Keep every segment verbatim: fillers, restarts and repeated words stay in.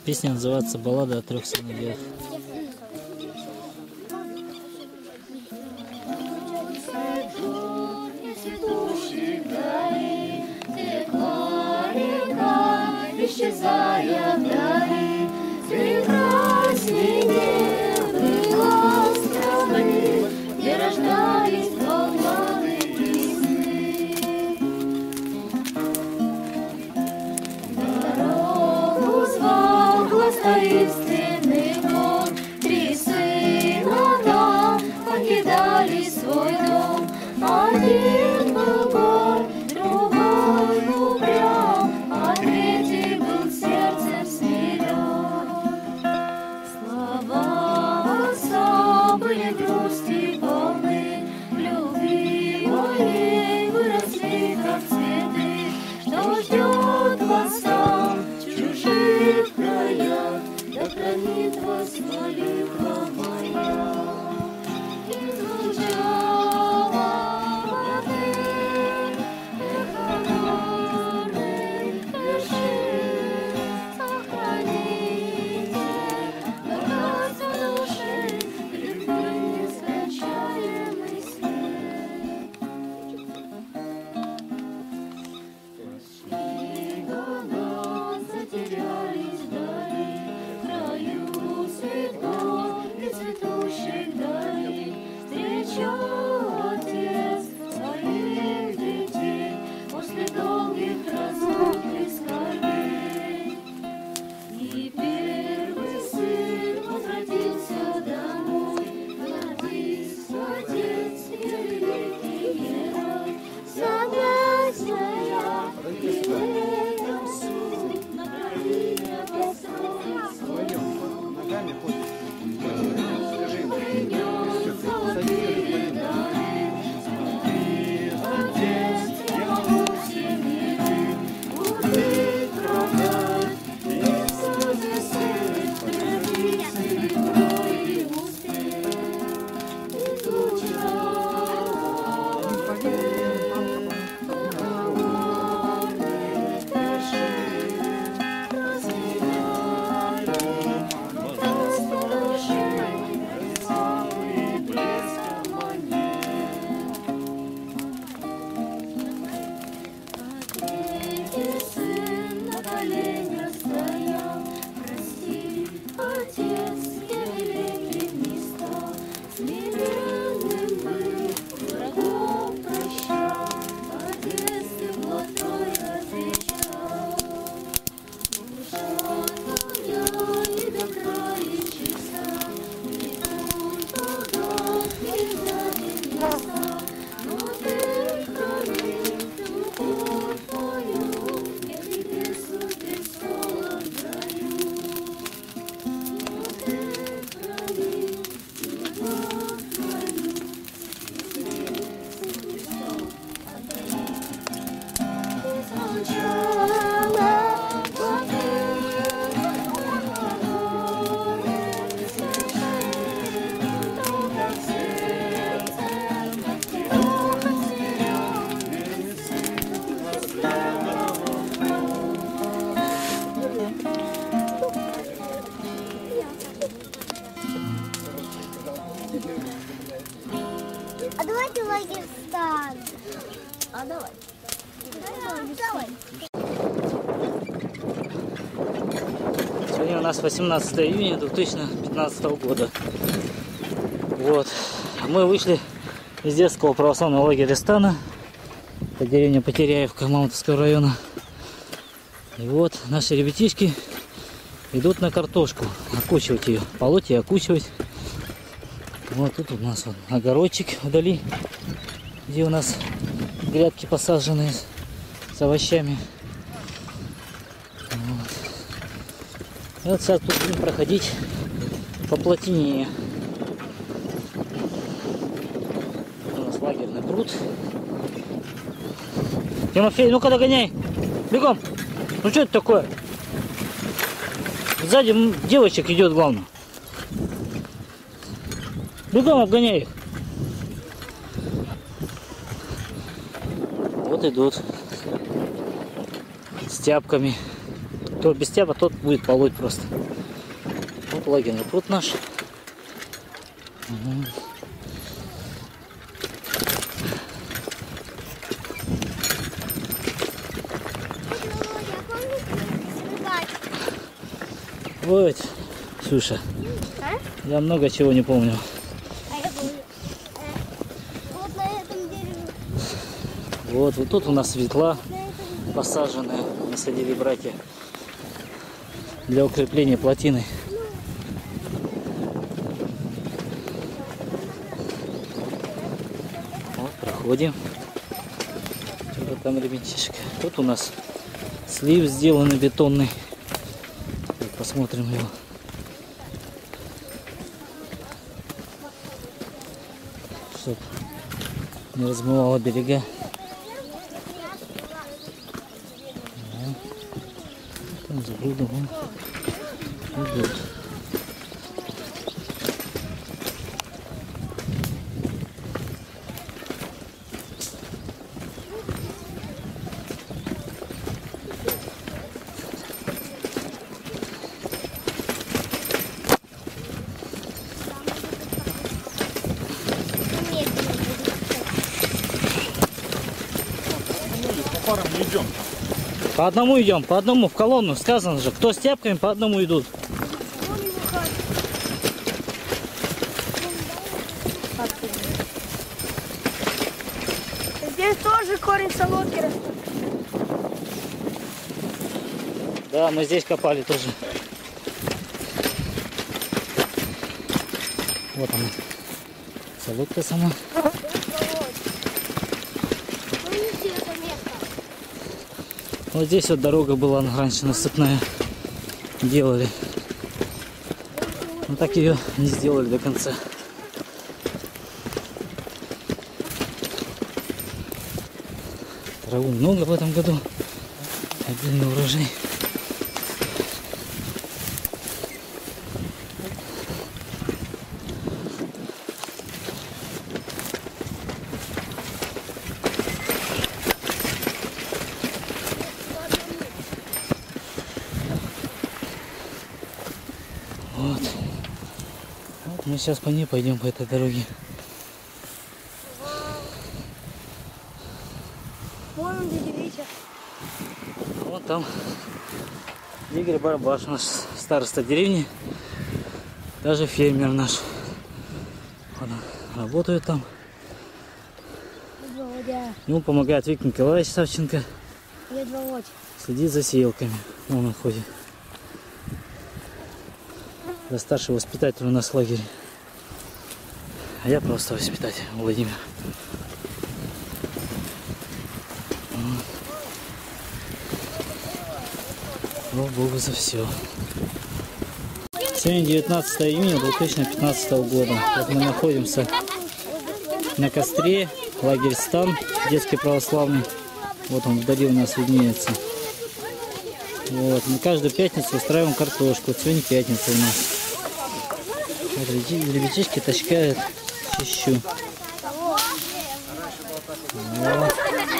Песня называется «Баллада о трех сыновьях». Исчезая вдали, прекрасней небо страны, где рождались волнистые сны. Дорогу звал глаз таинственный гор, три сына там покидали свой дом. Один был гор, другой упрям, а третий был сердцем смирен. Слова отца были грусти полны, любви моей выросли, как цветы, что ждет вас там в чужих краях, да хранит вас молитва моя. И звучала воды, эхо горных вершин, сохраните наказ души, любви нескончаемый свет. Прошли года, затерялись вдали, в краю цветов и цветущих долин. Встречал отец своих детей после долгих разлук и скорбей. И первый сын возвратился домой. Родись, отец, я великий герой, согласная, и в этом суть на крови построен свой дом. Принес золотые дары, смотри, отец, я могу все миры укрыть врага, и слезы сыт, границы легко и успеть. И звучал горных вершин, рассветали наказ души, славы блеском монет. А третий сын на коленях стоял. Прости, отец, я великим не стал, смиренным был, врагов прощал, а детстве благой отвечал. Душа твоя и до края чиста, идут туда, нельзя без места, но ты храни любовь твою, я тебе суд престолом даю. Но ты храни любовь твою, тебе суд престолом отдаю. И звучала воды, А давайте лагерь встань. А давай. Давай. Сегодня у нас восемнадцатое июня две тысячи пятнадцатого года. Вот. Мы вышли из детского православного лагеря Стана. Это деревня Потеряевка Мамонтовского района. И вот наши ребятишки идут на картошку. Окучивать ее. Полоть и окучивать. Вот тут у нас вот огородчик вдали, где у нас грядки посаженные с овощами. Вот. И вот сейчас тут будем проходить по плотине. У нас лагерный пруд. Тимофей, ну-ка догоняй! Бегом! Ну что это такое? Сзади девочек идет, главное. Бегом обгоняй их. Вот идут с тяпками. Кто без тяпа, тот будет полоть просто. Вот лагерный пруд наш. Угу. Вот, Ксюша, А? я много чего не помню. А я помню. Вот на этом дереве. Вот, вот тут у нас светла посаженные, насадили братья для укрепления плотины. Вот, проходим. Что-то там ребятишка. Тут у нас слив сделанный бетонный. Посмотрим его. Чтоб не размывало берега. Да. Там за грудом он идет. Не идем. По одному идем, по одному в колонну. Сказано же, кто с тяпками, по одному идут. Здесь тоже корень солодки растет. Да, мы здесь копали тоже. Вот она. Солодка сама. Вот здесь вот дорога была раньше насыпная. Делали. Но так ее не сделали до конца. Травы много в этом году. Отдельный урожай. Вот. Вот мы сейчас по ней пойдем, по этой дороге. Вон он, дядя Витя. Вот там Игорь Барбаш, наш староста деревни, даже фермер наш. Вот он работает там. Володя. Ему помогает Виктор Николаевич Савченко, Дядя Володь. следит за сеялками. Вон он ходит. Да, старший воспитатель у нас в лагере. А я просто воспитатель, Владимир. Вот. Слава Богу за все. Сегодня девятнадцатое июня две тысячи пятнадцатого года. Вот мы находимся на костре, лагерь Стан, детский православный. Вот он вдали у нас виднеется. Вот. Мы каждую пятницу устраиваем картошку. Вот сегодня пятница у нас. Вот ребятишки таскают щищу. Вот.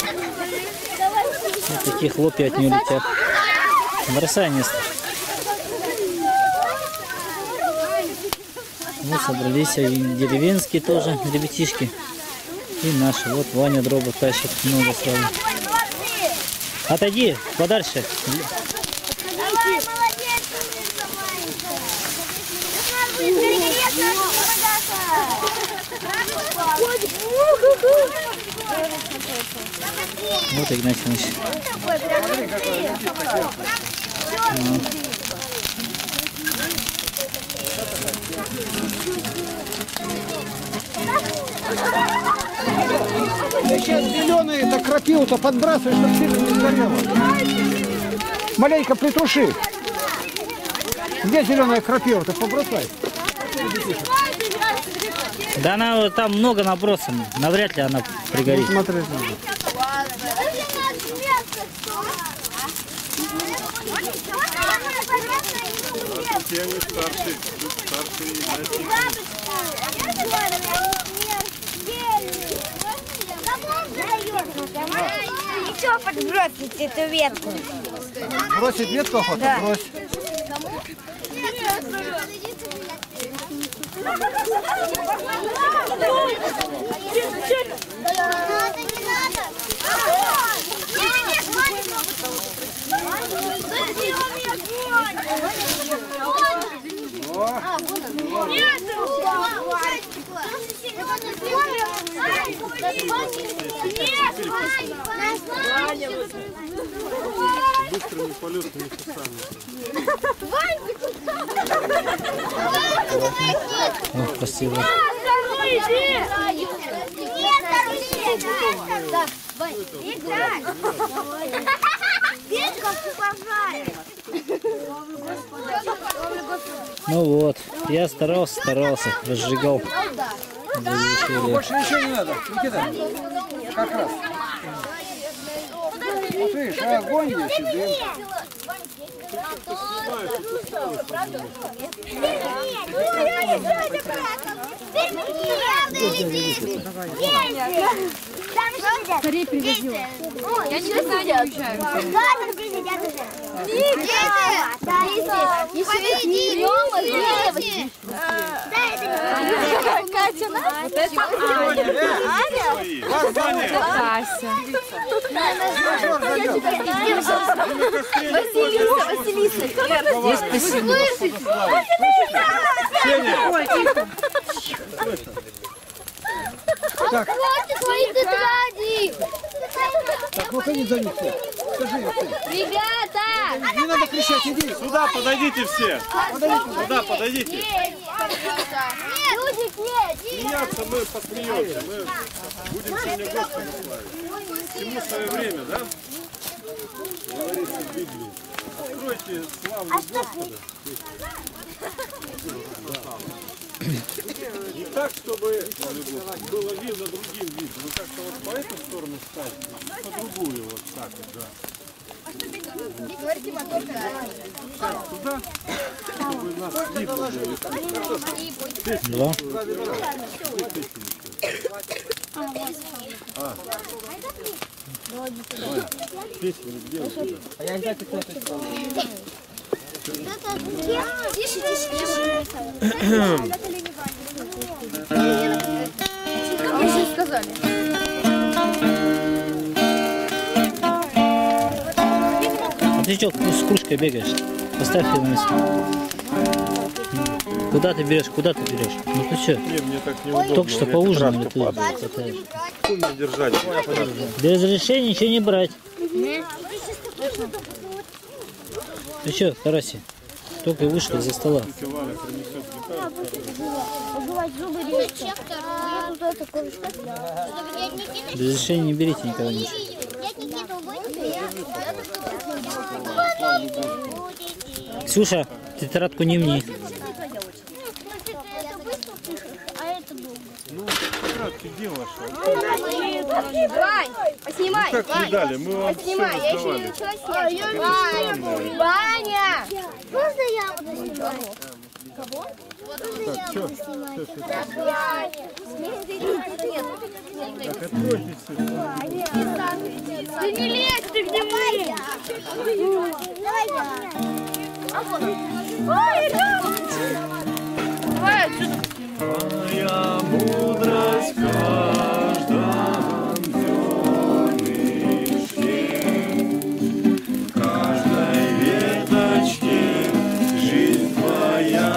Вот такие хлопья от нее летят. Бросай место. Вот собрались и деревенские тоже ребятишки. И наши. Вот Ваня дроба тащит много сразу. Отойди подальше. Вот Игнатий Иванович. Сейчас зеленые, это крапиву-то подбрасывай, чтобы сильно не сгорело. Маленько притуши. Где зеленая крапива-то? Побросай. Да она вот там много набросано. Навряд ли она пригорит. Ну, смотреть надо. Первый старший, старший Ничего, подбросить эту ветку. Бросить ветку охота? Да. Брось. Быстрыми полетными часами. О, спасибо. Играй! Ну вот, я старался, старался, разжигал. Разрешили. Больше ничего не надо. Никита. Как раз. Вот видишь, а огонь есть и дым. Скорее привезем. Я не знаю, не уезжаю. Катя, Кася. Василиса, Василиса. Здесь спасибо. Так, Твои тетради. так, ну-ка не за них. Скажи им ты. Ребята! Не надо кричать, иди. Сюда подойдите все. Сюда подойдите. Нет, Людик, нет! Смеяться мы посмеемся. Мы будем сегодня Господа славить. Всему свое время, да? Говорится в Библии. Откройте славу Господа. Не так, чтобы было видно другим видом, но как-то вот по эту сторону стать, по другую вот так вот, да. Так, туда, чтобы нас видно было. Два. А. Песня где у тебя? А я взять кто-то. Тише, тише, тише. Вы же сказали. А ты что, с кружкой бегаешь? Поставь ее на место. Куда ты берешь? Куда ты берешь? Ну ты что? Не, мне так неудобно. Только что у меня поужинали, тетрадка ты падает. хватаешь. Хуй мне держать. Без разрешения ничего не брать. Ты что, Караси? Только вышел из-за стола. Тетя Валя принесет гитару. Убивать зубы легче. Без разрешения не берите никого ничего. Ксюша, тетрадку не мне. Ну, тетрадки где ваши? Вань, поснимай. Как не дали? Мы вам все Снимай, я еще не раздавали. начала снять. Ваня, Ваня! Можно я буду снимать? Кого? Так, что? Так, откройте все. Ты не лезь, ты где мы? Давай я. Ой, давай отсюда. Моя мудрость в каждом зернышке, в каждой веточке жизнь твоя.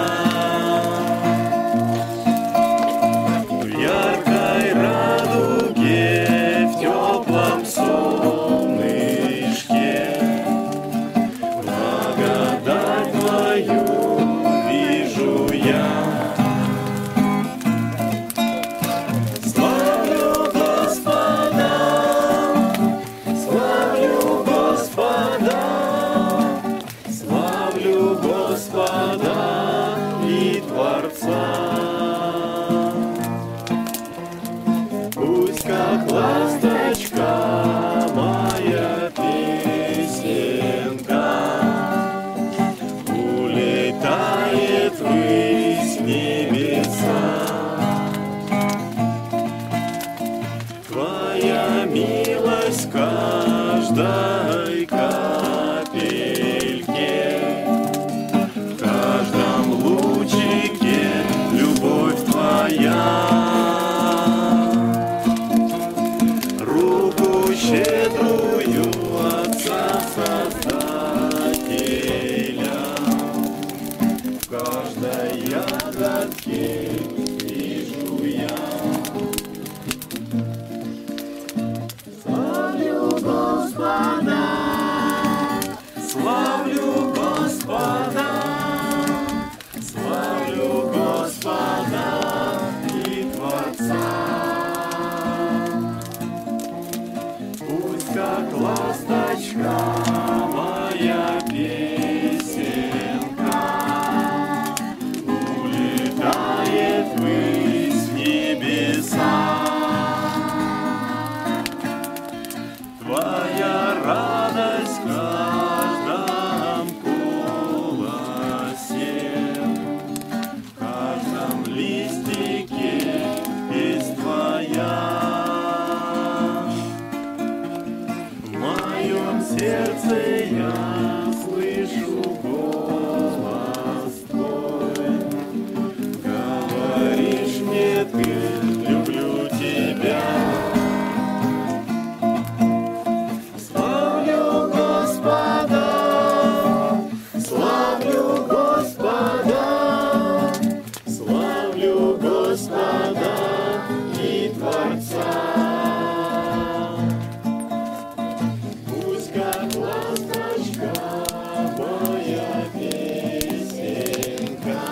В яркой радуге, в теплом солнышке, благодать твою вижу я. Славлю Господа, славлю Господа, славлю Господа и Творца. Пусть как ласточка моя песенка улетает ввысь небеса. Твоя милость в каждой капельке городке вижу я. Славлю Господа, славлю Господа, славлю Господа и Творца. Пусть как ласточка моя песенка улетает ввысь в небеса. Твоя радость в каждом голосе, в каждом листике есть твоя. В моем сердце я слышу голос твой. Говоришь мне ты, люблю тебя. Славлю Господа, славлю Господа, славлю Господа и Творца. Пусть как ласточка моя песенка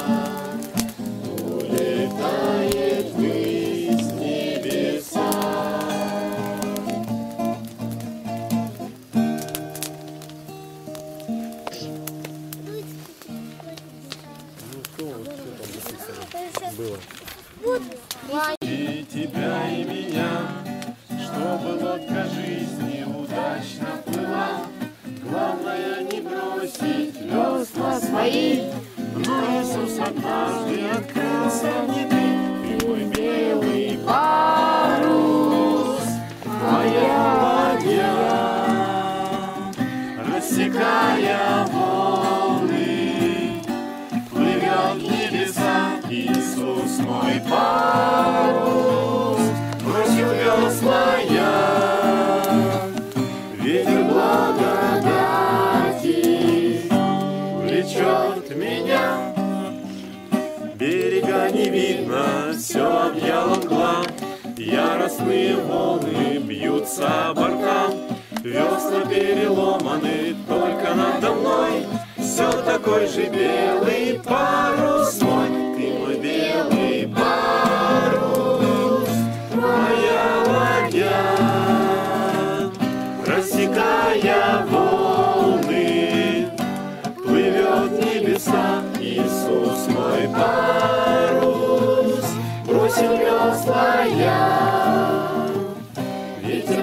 улетает ввысь в небеса. И тебя, и меня, чтобы лодка жизни удачно плыла. Главное не бросить весла свои, но Иисус однажды открылся мне ты, ты мой белый парус, моя ладья, рассекая волны, плывет в небеса. Иисус мой парус, бросил весла я, ветер благодати влечет меня. Берега не видно, все объяла мгла, яростные волны бьются бортам, весла переломаны только надо мной, все такой же белый парус мой. Ты мой белый парус, моя ладья, рассекая волны, плывет в небеса. Иисус мой парус, бросил весла я, ветер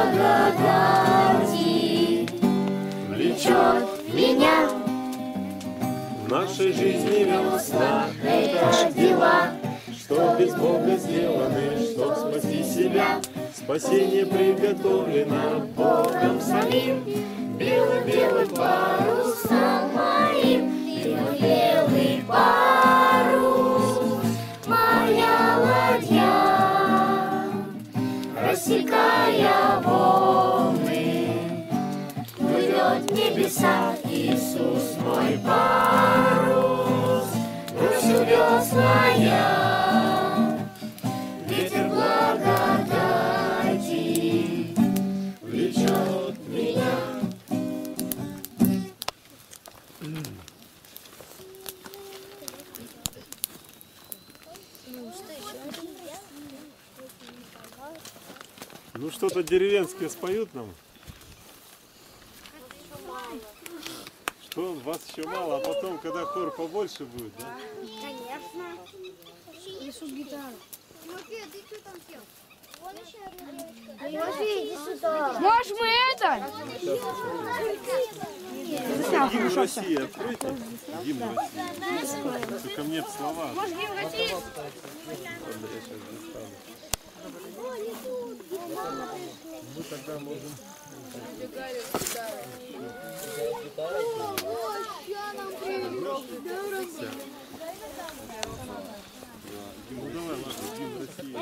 благодати влечет меня. В нашей жизни весла — это дела, что без Бога сделаны, чтоб спасти себя. Спасение приготовлено Богом самим, белым-белым парусом моим. Ты мой белый парус, моя ладья, рассекая волны, плывет в небеса. Иисус мой парус, бросил весла я, ветер благодати влечет меня. Ну что-то деревенские споют нам. Что, вас еще мало, а потом, когда хор побольше будет, да? Конечно. Несут гитару. Тимофей, ты что там пел? Вон еще одна девочка. Тимофей, иди сюда. Может, мы это? Гимн России откройте. Гимн России. Только мне слова. Может, гимн России? Мы тогда можем... Ну давай, ладно, гимн России.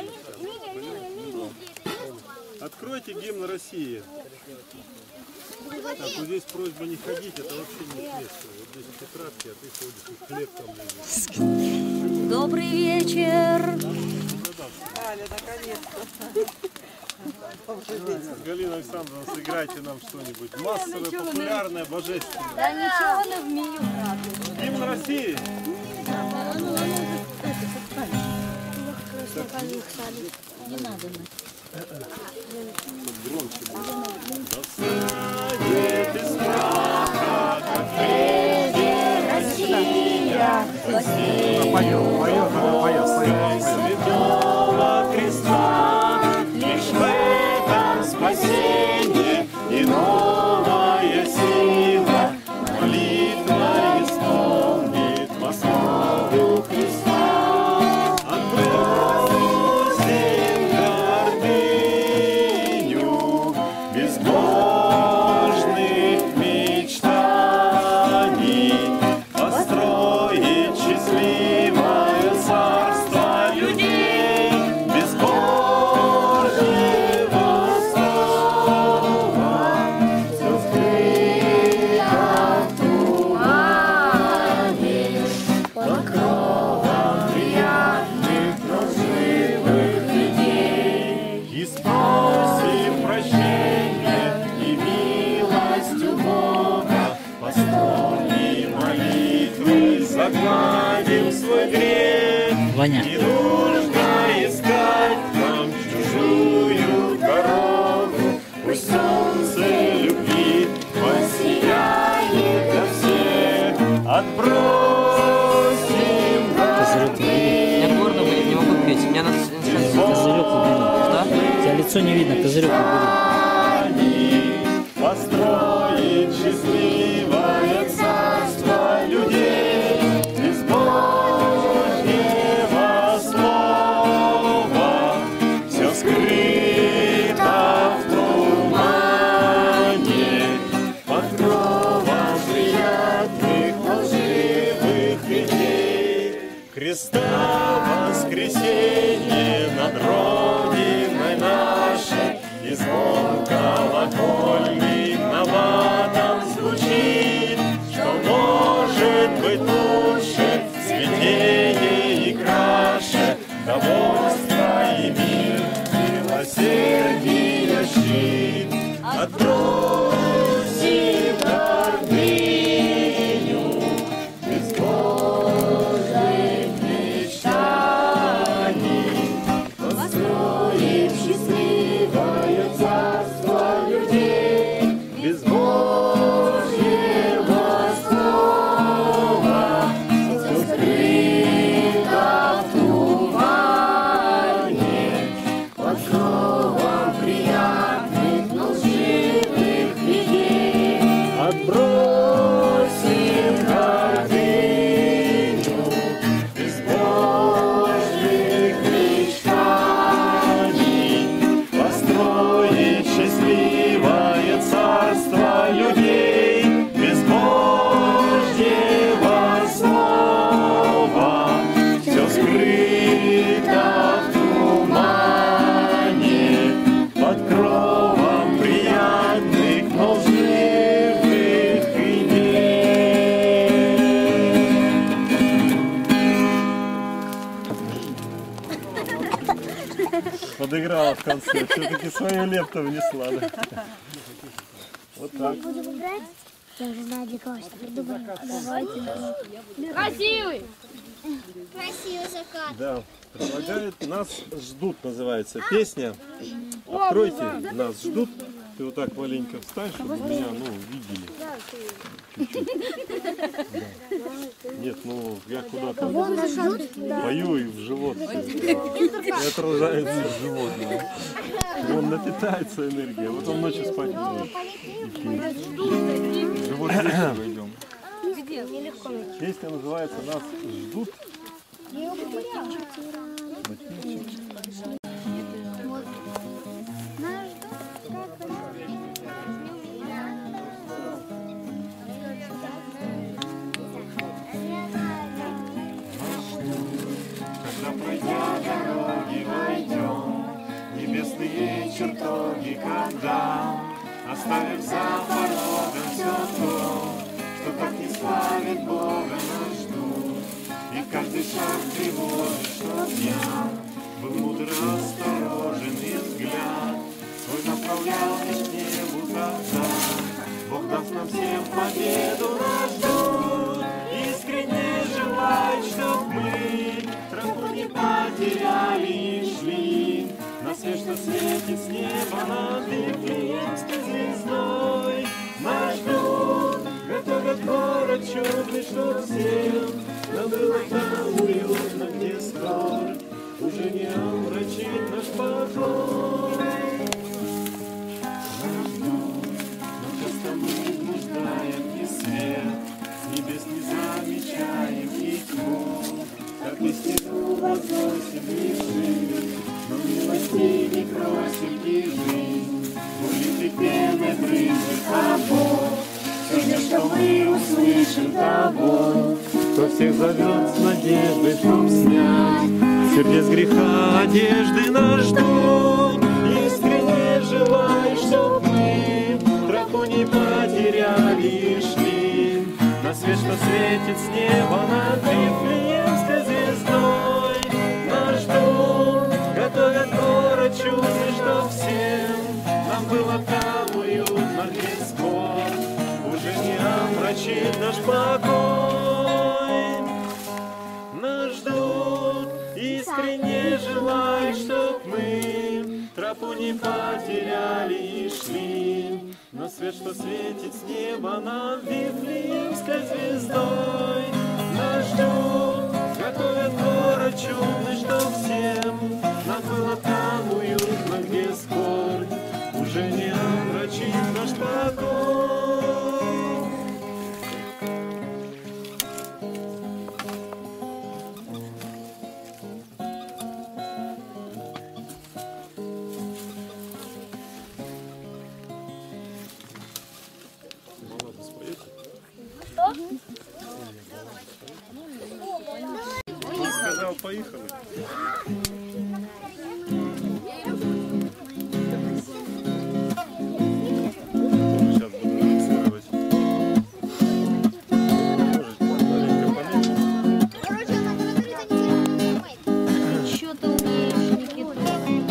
Откройте гимн России. Так, вот здесь просьба не ходить, это вообще не к месту. Вот здесь тетрадки, а ты ходишь и хлеб там лежит. Добрый вечер. Галина Александровна, сыграйте нам что-нибудь массовое, популярное, божественное. Да ничего не вмію. Гимн России. Не надо. Громче будет. Досадит из праха, как прежде Россия. Поет, поет, она поет, Святого Креста, лишь в этом спасение и новая сила. Молитва исполнит по слову Христа. Отбросим гордыню безбожных мечтаний, построить счастливое царство людей без Божьего слова. Все скрыто в тумане, покровом приятных, но живых идей. И спросим прощения и милостью Бога, постольной молитвы загладим свой грех. Ваня. Не нужно искать нам чужую дорогу, пусть солнце любви воссияет для всех. Отбросим гордыню. Я гордо будет, не могу петь. Мне надо сначала... Козырек убери. Что? У тебя лицо не видно, козырек убери. Построить счастливое царство людей без Божьего слова. Все скрыто в тумане, под кровом приятных лживых идей. Христа воскресенье над Родиной нашей, и звон колокольный набатом звучит, что может быть лучше, святее и краше, довольство и мир, милосердие щит. Отбросим гордыню безбожных мечтаний, построим счастливое царство людей без Божьего слова. Все скрыто в тумане, под кровом приятных, но лживых идей. Отбросим гордыню безбожных мечтаний, построить счастливое царство людей без Божьего слова. Все скрыто в тумане, под кровом приятных, но лживых идей. Подыграла в конце, все-таки свою лепту внесла. Да? Вот так. Будем играть? Я уже знаю, для кого что придумали. Давайте. Красивый. Красивый закат. Да, предлагают, нас ждут, называется песня. Откройте, нас ждут. Ты вот так маленько встань, чтобы меня, ну, видели. Чуть-чуть. Да. Нет, ну, я куда-то пою и в живот. И отражается в животное. Он напитается энергией, а потом ночью спать не будет. Живот войдем. Песня называется «Нас ждут». Когда пройдя дороги войдем, небесные чертоги, когда оставив за порогом все то, что так не славит Бога наш дух. И каждый шаг тревожит, чтоб я был мудр, осторожен и взгляд свой направлял лишь к небу тогда. Бог даст нам всем победу наш дух, искренне желает, чтоб мы тропу не потеряли и шли на свет, что светит с неба над Вифлеемской звездой. Наш дух готовят город чудный, чтоб всем нам было там уютно, где скорбь уже не омрачит наш покой. Наш дух, но часто мы блуждаем и свет с небес не замечаем и тьму, как и стену возносим и жизнь, но милости не просим и жизнь. Будет и пеной брызжет, а Бог все же, что мы услышим того, кто всех зовет с надеждой, чтоб снять сердец греха одежды наш дух. Искренне желаю, чтоб мы тропу не потеряли и шли на свет, что светит с неба над Вифлеемской звездой. Наш дух готовят город чудный, чтоб всем нам было там уютно, где скорбь уже не омрачит наш покой. Наш дух искренне желает, чтоб мы тропу не потеряли и шли на свет, что светит с неба над Вифлеемской звездой. Наш дух готовит город чудный, чтоб всем нам было там уютно, где скорбь уже не омрачит наш покой. Он сказал, поехали. Сейчас буду миксировать. Можете маленько помыть. Короче, она говорит, не Что ты умеешь, Никита?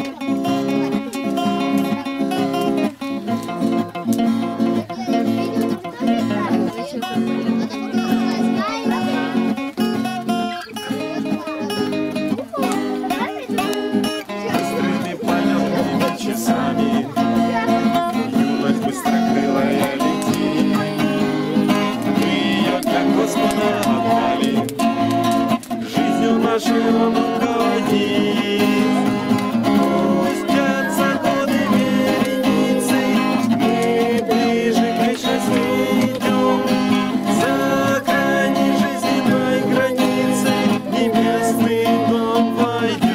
Быстрыми полетными часами юность быстрокрылая летит. Мы ее для Господа отдали, жизнью нашей Он руководит. Пусть тянутся годы вереницы, мы ближе к вечности идем. За крайней жизненной границей небесный дом войдем.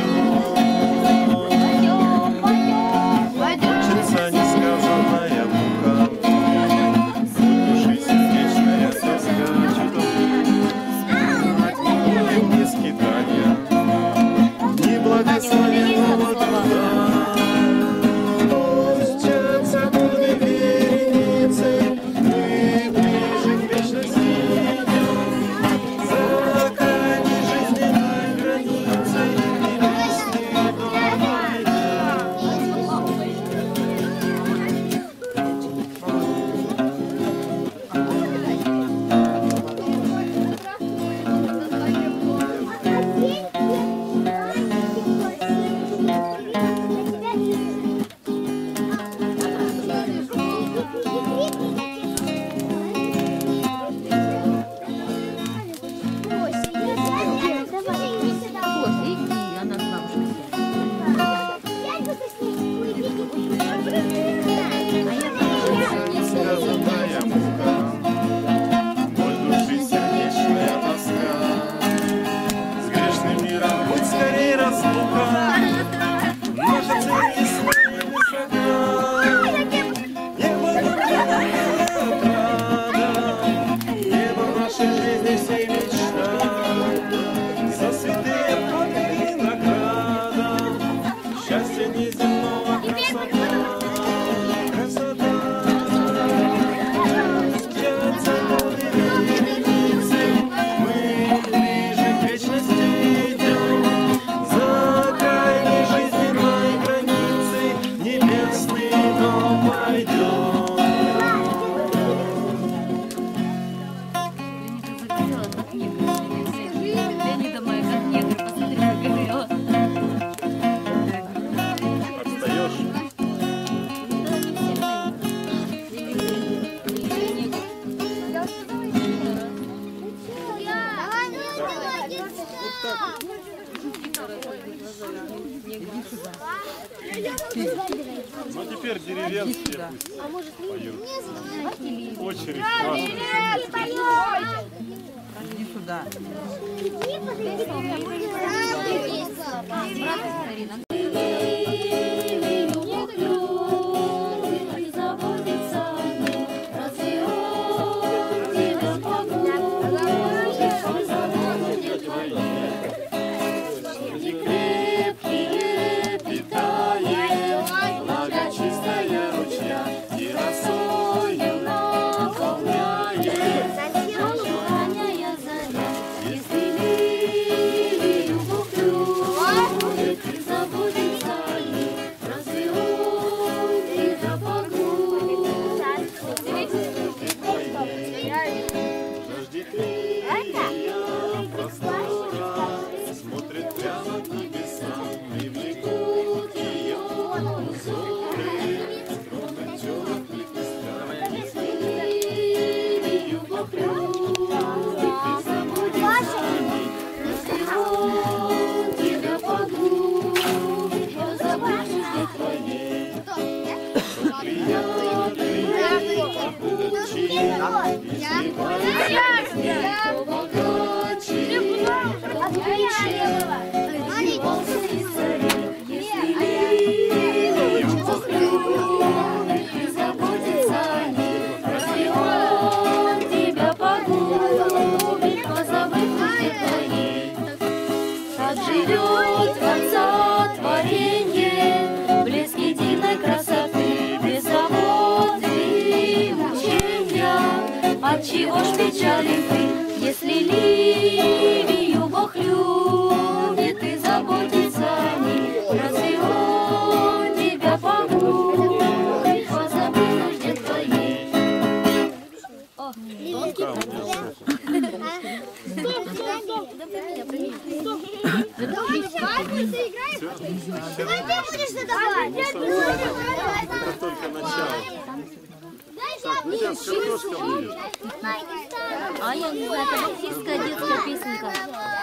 Хочется несказанная мука, души сердечная тоска, чудо не скитания, ни благословенного труда. Пусть тянутся годы вереницы, мы ближе к вечности идем. За крайней жизненной границей небесный дом войдем. Thank you. Ну теперь деревенские пусть поют. Очередь спрашивает. Иди сюда. Живет Творца творенье, блеск единой красоты, без забот и мучения. Отчего ж печален ты, если ливию Бог любит и заботится о ней? Разве Он тебя погубит, позабыть нужде твоей? Это только начало. Так, ну сейчас картошка будет. А я не знаю, это баптистская детская песенка.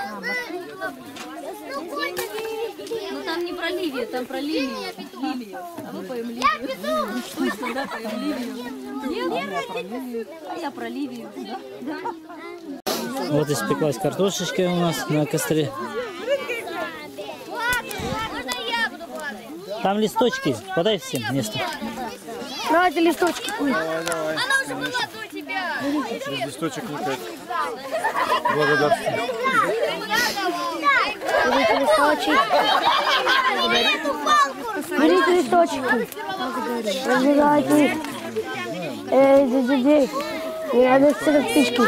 Ну там не про Ливию, там про Ливию. Ливию. А мы поем Ливию. Слышно, да, поем Ливию. Нет, а я про Ливию. Вот испеклась картошечка у нас на костре. Там листочки, подай всем место. Давайте листочки. Ой. Давай, давай. Она уже была до тебя. Листочек не так. Благодарствую. Берите листочек. Берите листочек. Разбирайте. Эй, дядя, не надо птички.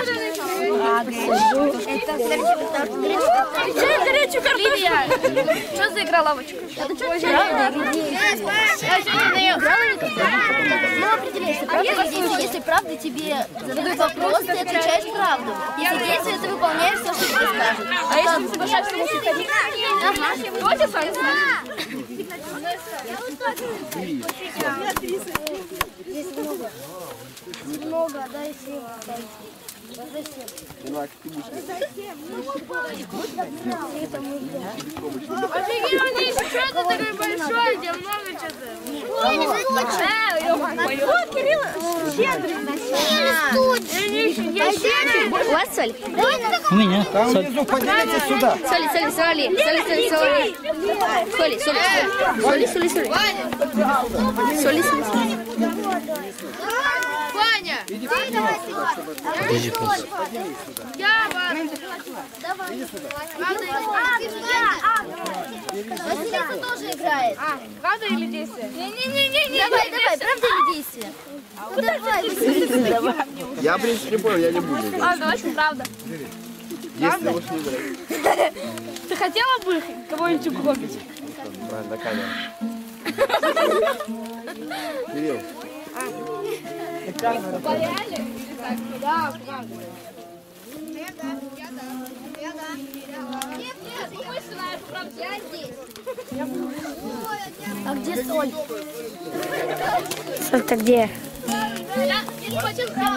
Что горячую картошку? Что за игра лавочка? Это что, правда? Я сегодня не даю. Ну, определяйся, правда или действие. Если правда тебе задают вопрос, ты отвечаешь правду. Если действие, ты выполняешь все, что тебе скажут. А если ты соглашаешься, ты можешь ходить? Ага. Давайте с вами Много, дай семь. Офигеть, что ты такой большой, где много чего-то? Вот, Кирилл, щедрый. Я щедрый. У вас соль? У меня Там соль. внизу поделитесь сюда. Соли, соли, соли, соли, соли, соли, соли, соли, соли, соли, соли, соли, соли, соли. Ваня! Подожди, просто. Я вас! Давай! Василиса тоже играет. А, правда или действие? Не-не-не-не! Давай, давай, правда или действие? Ну давай, Василиса. Я, в принципе, не понял, я не буду играть. А, давайте правда. Если уж не играть. Ты хотела бы кого-нибудь угробить? Правильно, камера. Кирилл. По реале или так? Да, правда. Я здесь. А где соль? Соль-то где?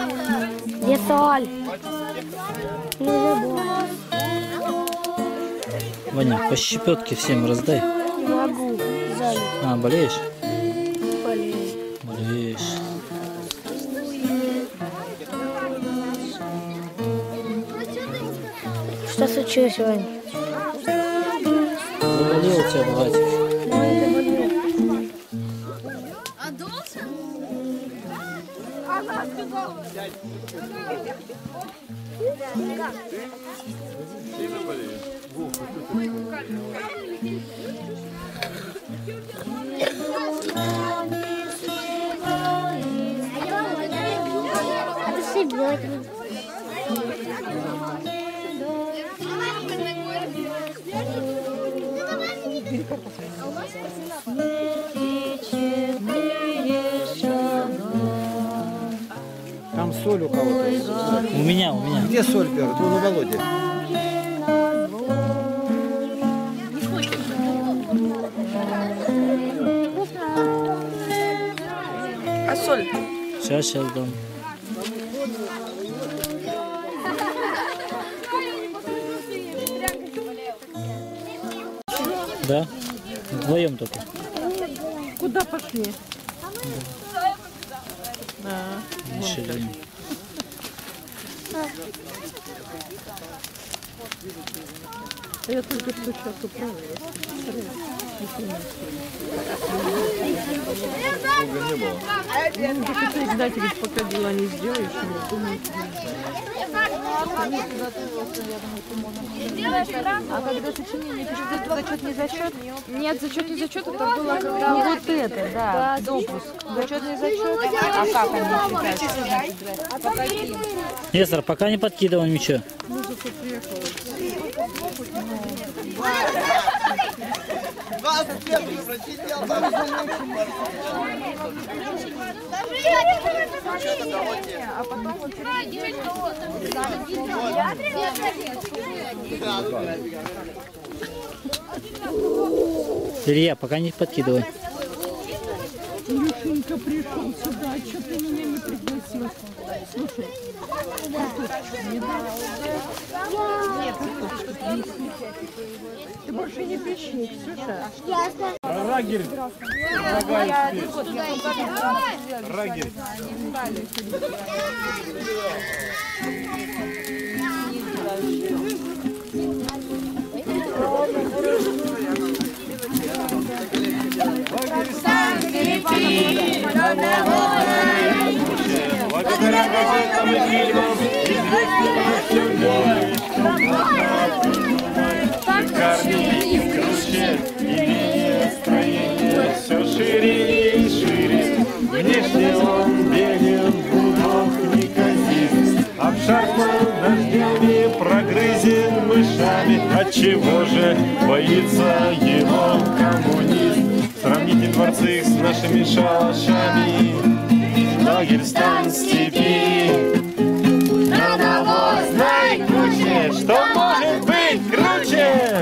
Где соль? Не забыл. Ваня, по щепетке всем раздай. Не могу. Занят. А, болеешь? Болею. Болеешь. Что случилось, Вань? Заболел у тебя, братик. А должен? А ты что делать? Там соль у кого-то. У меня, у меня. Где соль берут? Вон у Володи. А соль? Сейчас, сейчас дам. Да? Вдвоем только. Куда пошли? Еще один. Я только что сейчас управилась. Долго не было. Ну, так ты ждать, ведь пока дела не сделаешь, не думаю. А когда сочинение пишут, это зачет не зачет? Нет, зачет не зачет, это было когда... Вот это, да, допуск. Зачет не зачет? А как они считают? Нестор, пока не подкидывай ничего. А потом вот Илья, пока не подкидывай. Илюшенька пришел сюда, а что ты меня не пригласил? Слушай, ты больше не пищи, Ксюша. Рагель. Рагель. Благодаря газетам и фильмам известным шикарнее и круче, и линия строения все шире и шире. Внешне он беден, глубок, неказист, обшарпан дождями, прогрызен мышами. Отчего же боится его коммунист? Сравните дворцы с нашими шалашами. Лагерь стан степи, на навозной куче, что может быть круче?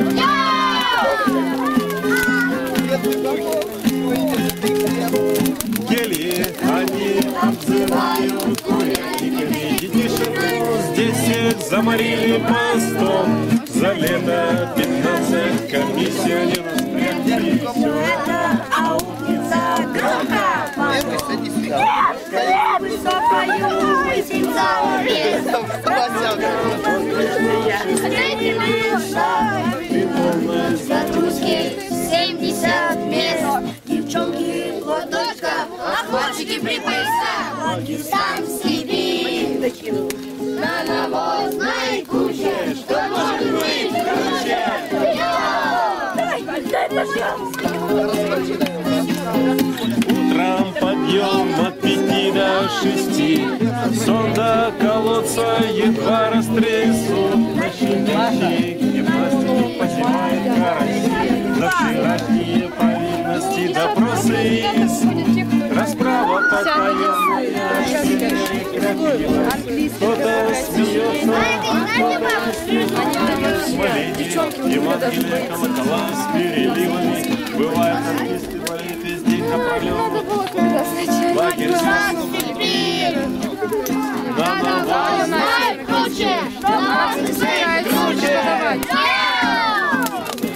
Кельи они обзывают курятниками, детишек здесь всех заморили постом. За лето пятнадцать комиссий они распрягли. Это аукнется громко. Я высокою птица вес. Дайте мне шаг. Загрузки семьдесят мест. Девчонки в платочках, а хлопчики припыска. Пакистан Сибирь. На навозной куче, что может быть круче? Дай, пожалуйста. Утром подъем от пяти до шести, сон до колодца едва растрясут. На щенячьей гимнастике позевает караси, за вчерашние повинности допросы и суд. Расправа потаенная, сильнее крапива. Кто-то смеется, а кто-то смеется. Смоление, Евангелие, колокола с переливами. Бывает на фестивале весь день напролет. Лагерь на навозной Круче! Что нас не круче!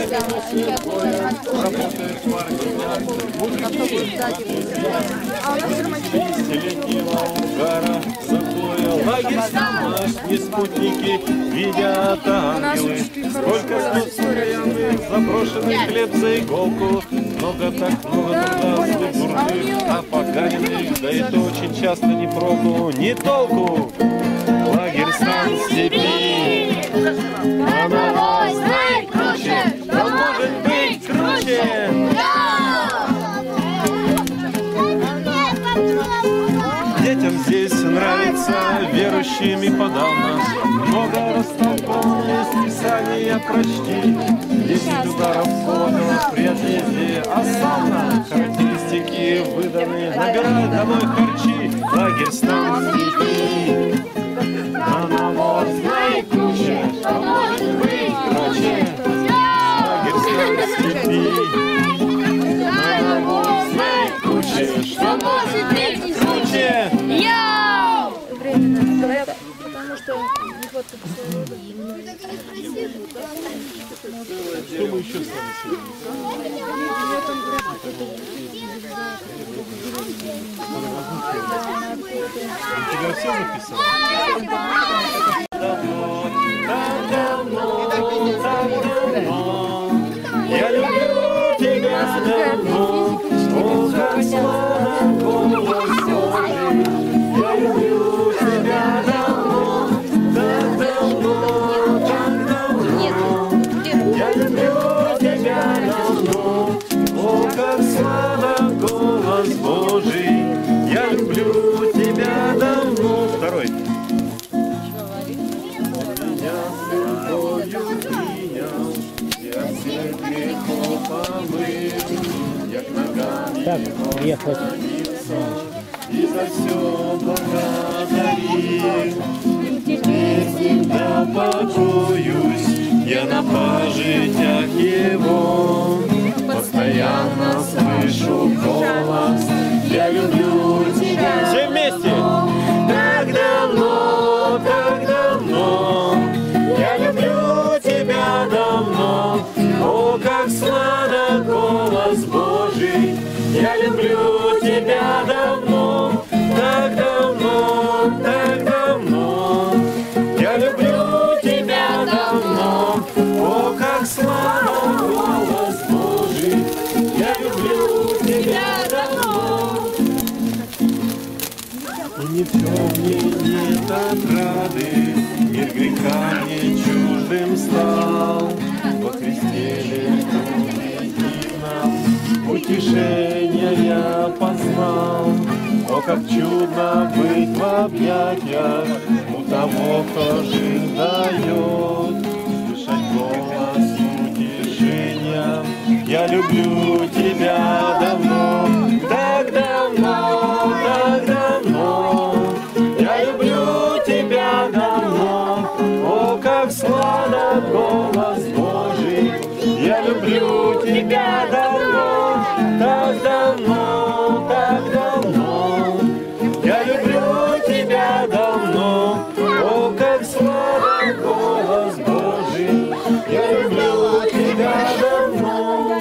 Десятилетнего угара запоя. Лагерь наш, не спутники, видят ангелы. Сколько слов сурьяных, заброшенный хлеб за иголку. Много так много труда, бурды, а поганенных, да и то очень часто ни проку, ни толку. Лагерь сам степи, а навоз круче, но может быть круче. Детям здесь нравится, верующим и подавно. Много растолкованных Писания прочти. Десять ударов колокола при отъезде, а сауна. Характеристики выданы, набирай домой харчи. Лагерь стан степи, а навоз круче, что может быть круче. Лагерь стан степи, а навоз круче, что может быть круче. Временно говорят, потому что не фотка поцелуя. Что мы еще с вами сегодня? У тебя все записано? Давно, так давно, так давно, я люблю тебя давно, о, как сладок голос Божий, я люблю тебя давно, так давно, так давно, я люблю тебя давно, о, как сладок голос Божий, я люблю тебя давно. Второй. Меня с любовью принял, я всех грехов помыл, я к ногам его становился, и за все благодарил. Теперь всегда покоюсь я на пажитях его, постоянно слышу голос, я люблю тебя. Все вместе! Так давно, так давно, я люблю тебя давно, о, как сладок голос Божий, я люблю тебя давно, так давно, так давно, я люблю тебя давно, о, как сладок голос Божий, я люблю тебя давно. И ни в чем мне нет отрады, мир греха мне чуждым стал, во Христе нам утешение я познал. О, как чудно быть в объятиях у того, кто жив дает, слышать голос утешения. Я люблю тебя давно, так давно, так давно, я люблю тебя давно, о, как сладок голос Божий, я люблю тебя давно, так давно, так давно, я люблю тебя давно, о, как сладок голос Божий, я люблю тебя давно.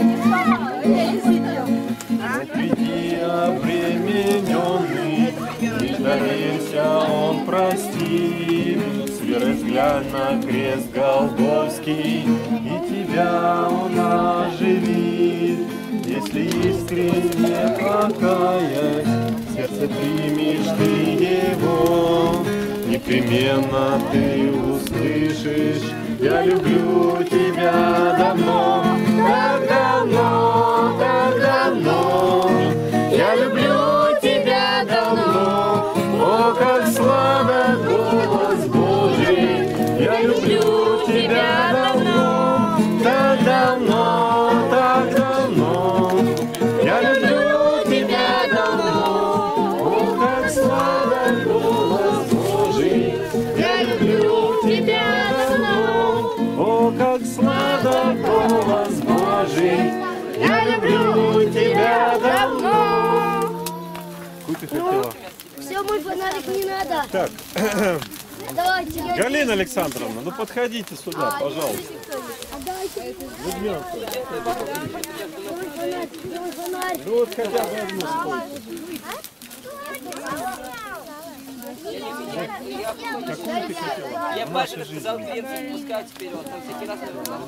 Вот приди обремененный, лишь доверься, он простит, с верой взглянь на крест Голгофский, и тебя он оживит. Если искренне покаясь, в сердце примешь ты его, непременно ты услышишь, я люблю тебя давно, так давно, так давно, я люблю тебя давно, о, как сладок голос Божий, я люблю тебя давно, так давно, так давно, я люблю тебя давно, о, как сладок голос Божий, я люблю тебя давно, о, как сладок голос Божий, я люблю тебя давно. Какую ты хотела? Все, мой фонарик не надо. Так, Давайте. Галина Александровна, ну подходите сюда, пожалуйста. Отдайте. Ну вот хотя бы одну стойку. Какую ты хотела? Я Паше сказал клиентам пускать вперед, он всякий раз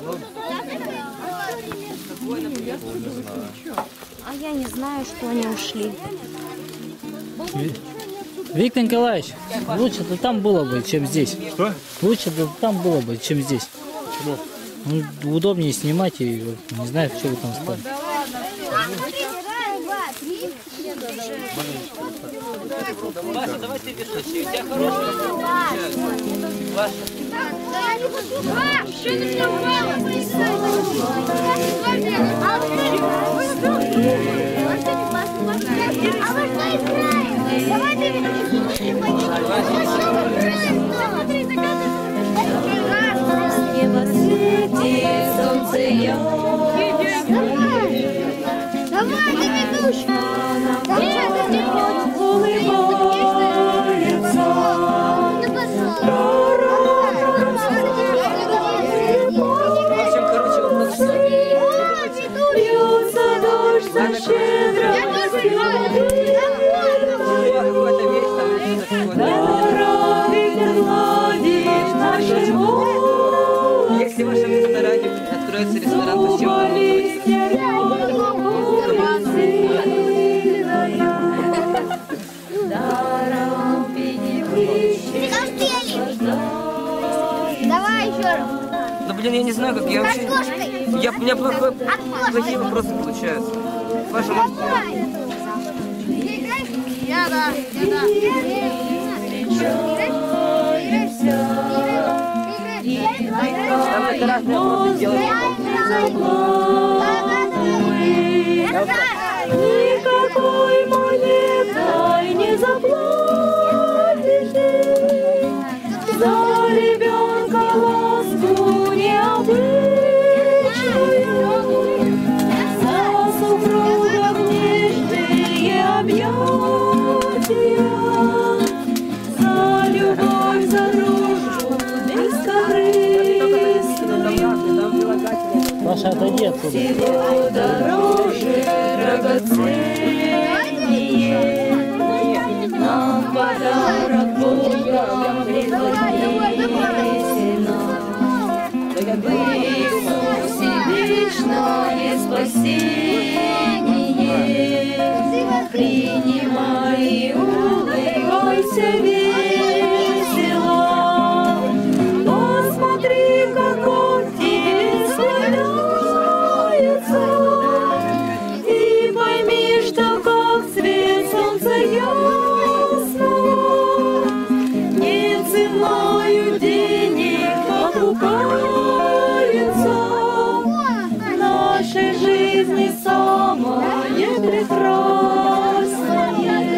А я не знаю, что они ушли. Виктор Николаевич, лучше бы там было бы, чем здесь. Что? Лучше бы там было бы, чем здесь. Почему? Ну, удобнее снимать и не знаю, что вы там стали. Паша, давай ты пиши, у тебя хорошая получается. Паша. Если в вашем ресторане откроется ресторан, то с чем вы будете? Давай еще раз. Ну блин, я не знаю, как я вообще... Я, у меня плохой, плохие вопросы получаются. Паша, может... Я да, я да. Там это разные вопросы делать. Никакой монетой не заплатишь за ребенка ласку необычную, за супругов нежные объятия, за любовь, за дружбу бескорыстную. Паша, отойди отсюда. Всего дороже, драгоценнее нам подарок Бога преподнесено. В Иисусе вечное спасение. Принимай и улыбайся весело. Посмотри, как Он тебе склоняется, и пойми, что как свет солнца ясного не ценою денег покупается. В нашей жизни самое прекрасное.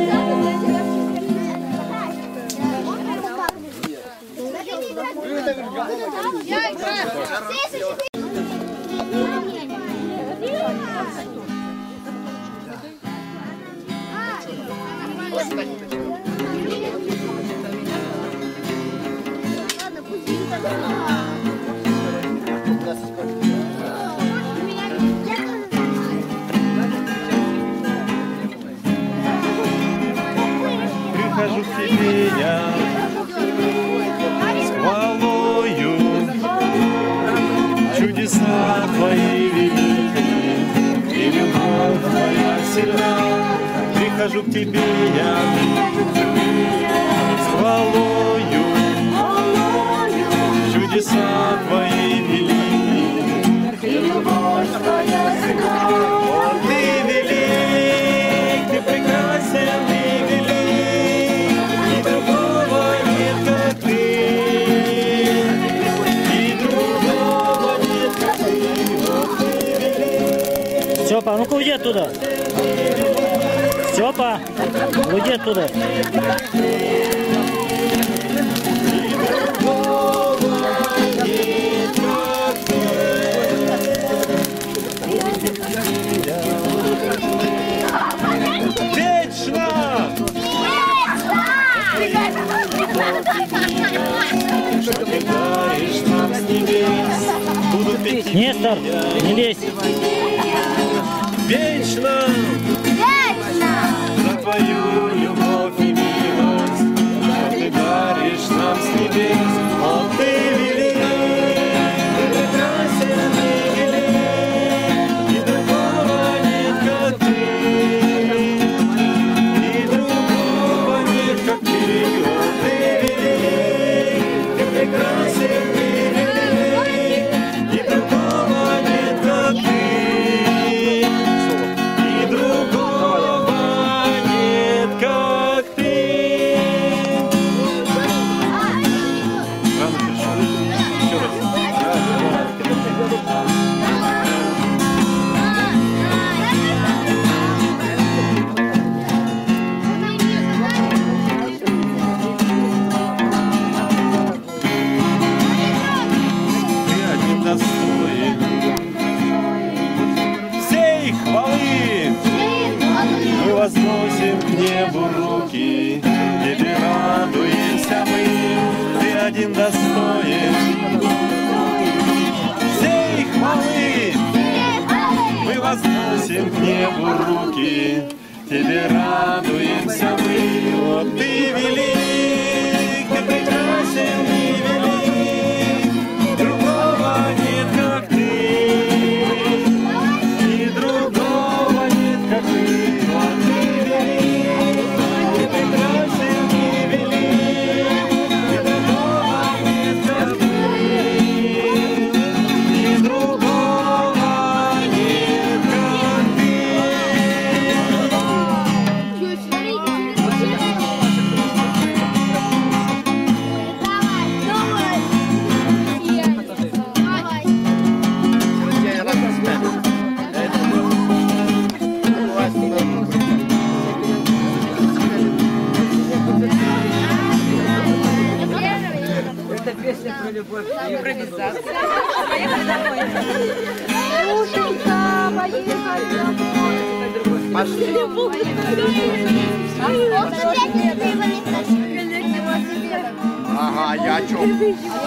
Прихожу к тебе я с хвалою, чудеса твои великие, и любовь твоя сильна. Прихожу к тебе я с хвалою, чудеса твои великие, и любовь твоя сильна. О, ты велик, ты прекрасен, ты велик, и другого нет, как ты, и другого нет, как ты, вот ты велик. Степа, а ну-ка уйди оттуда. Степа, уйди оттуда. Вечно! Что ты даришь нам с небес, буду петь Нестор, не лезь. Вечно, за твою любовь и милость, что ты даришь нам с небес. О, ты велик, ты прекрасен и велик, и другого нет, как ты, и другого нет, как ты. О, ты велик, ты прекрасен и велик, и другого нет, как ты. Возносим к небу руки, тебе радуемся мы, ты один достоин всей хвалы. Мы возносим к небу руки, тебе радуемся мы. Вот ты велик, ты прекрасен и велик, другого нет, как ты, и другого нет, как ты. Импровизация. Поехали домой. Слушай-ка, поехали домой. Пошли. Ага, я о чем?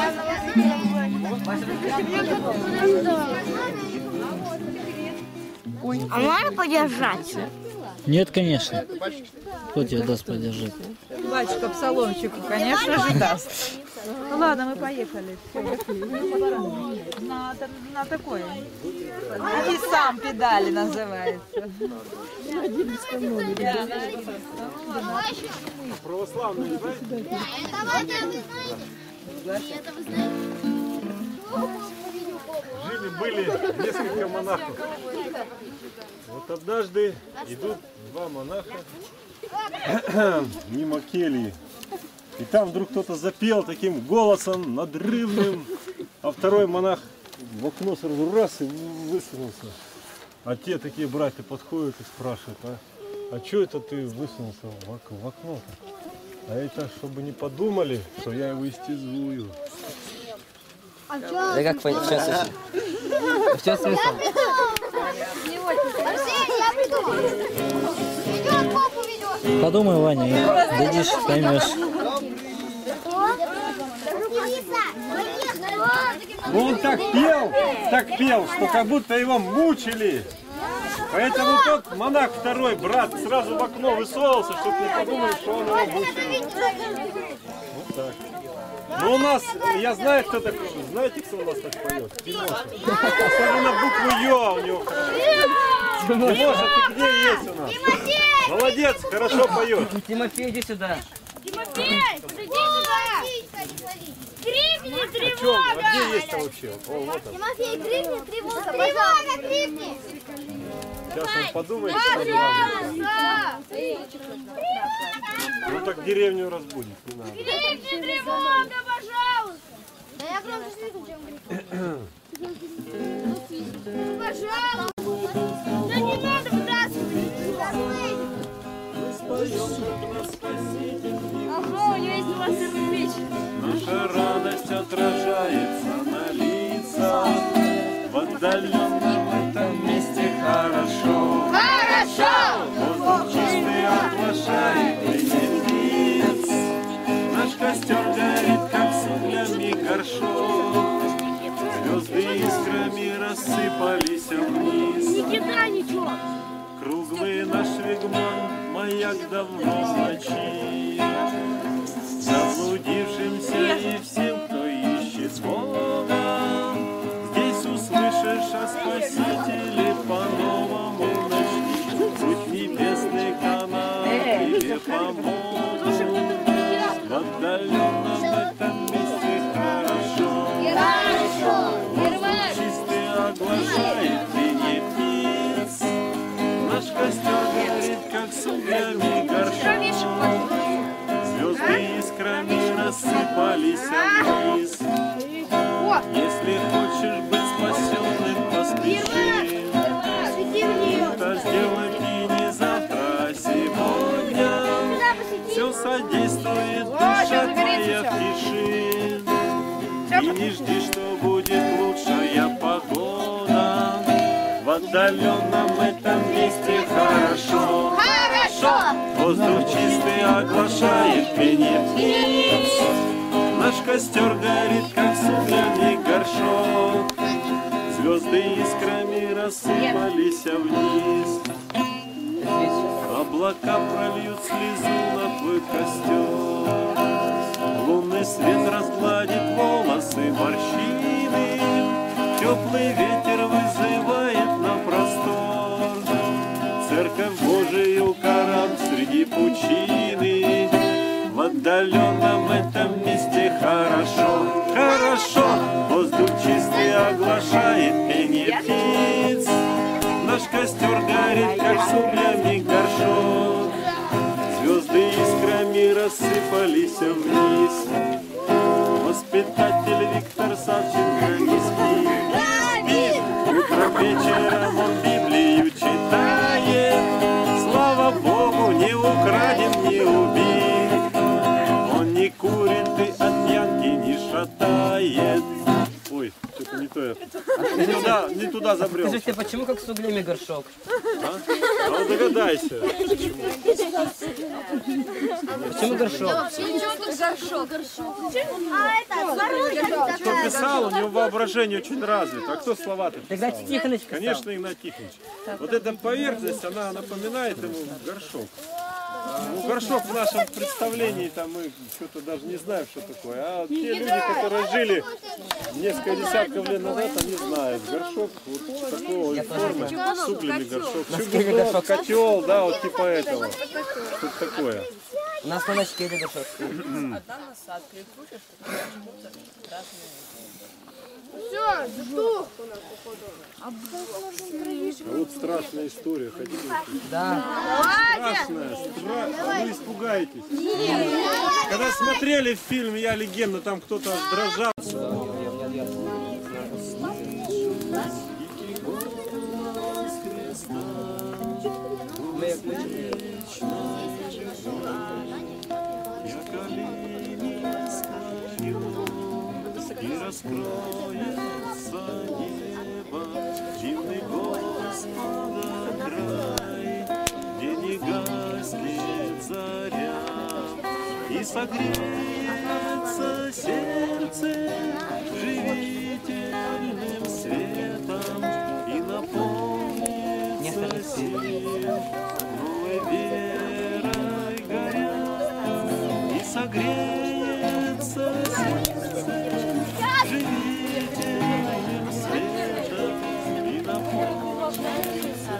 А можно подержать? Нет, конечно. Кто тебе даст подержать? Батюшка Псаломчику, конечно же, даст. Ну ладно, мы поехали. Все. На, на такое. Иди сам педали называется. Православные, знаете? Жили-были несколько монахов. Вот однажды идут два монаха мимо кельи. И там вдруг кто-то запел таким голосом надрывным, а второй монах в окно сразу раз и высунулся. А те такие братья подходят и спрашивают: а, а что это ты высунулся в, ок в окно-то? А это чтобы не подумали, что я его истязую. Да как понять, сейчас в чем смысл? Подумай, Ваня, глядишь, поймешь. Он так пел, так пел, что как будто его мучили. Поэтому тот монах второй, брат, сразу в окно высовывался, чтобы не подумали, что он его мучил. Вот так. Ну у нас, я знаю, кто такой. Знаете, кто у нас так поет? Тимоша. Особенно букву Ё у него хорошо. Тимоша, ты где есть у нас? Молодец, хорошо поет. Тимофей, иди сюда. Тимофей, подойди сюда. Крикни, А что, а где есть-то вообще? О, вот он. Тимофей, крикни, тревога, тревога, крикни. Сейчас он подумает, что надо. Ну так деревню разбудит, не надо. Крикни, тревога, пожалуйста. Да я громче крикну, чем крикну. Пожалуйста. Да не надо выбрасывать. Ага, у него есть двадцать печь. Наша радость отражается на лицах. В отдаленном этом месте хорошо. Хорошо! Воздух чистый оглашает ветерец. Наш костер горит, как с углями горшок. Звезды искрами рассыпались вниз. Не кидай ничего. Круглый наш вигвам, маяк давно в ночи. Заблудившимся и всем, кто ищет Бога, здесь услышишь о Спасителе по-новому начни. Путь небесный канал тебе поможет. В отдаленном этом месте хорошо. Воздух чистый оглашает пение птиц. Наш костер горит, как с углями горшок. Звезды искрами рассыпались вниз. Если хочешь быть спасенным, поспеши. Это сделай и не завтра, а сегодня. Все содействует, душа твоя в тиши. И не жди, что будет лучшая погода. В отдаленном этом месте хорошо. Хорошо. Воздух чистый оглашает пение птиц. Наш костер горит, как с углями горшок. Звезды искрами рассыпались вниз. Облака прольют слезу на твой костер. Лунный свет разгладит волосы, морщины. Теплый ветер вызывает на простор. Церковь Божию кораб среди пучины. В отдаленном этом месте хорошо, хорошо. Воздух чистый оглашает пение птиц. Наш костер горит, как с углями горшок. Звезды искрами рассыпались вниз. Воспитатель Виктор Савченко не спит, не спит. Утром вечером он Библию читает. Слава Богу, не украден, не убит. Он не курит и от пьянки не шатает. Ой, что-то не то я. Не туда, не туда забрел. Скажите, почему как с углями горшок? А? А вот догадайся. Почему горшок? Горшок. Горшок. Кто писал, у него воображение очень развито. А кто слова-то писал? Игнатий Тихонович писал. Конечно, Игнатий Тихонович. Вот эта поверхность, она напоминает ему горшок. Ну, горшок в нашем представлении, там мы что-то даже не знаем, что такое. А те люди, которые жили несколько десятков лет назад, они знают. Горшок вот такого формы, с углями горшок. Чугунок, котел, да, вот типа этого. Что-то такое. У нас на ночке это горшок. Все, сдох у нас, походу. А вот страшная история. Ходили. Да. Страшная, страшная. Вы испугаетесь. Когда смотрели фильм «Я легенда», там кто-то дрожал. И раскроется небо, дивный Господа край, где не гаснет заря, и согреется сердце живительным светом, и наполнится сил новой верой горя, и согреется сердце живительным светом, и наполнится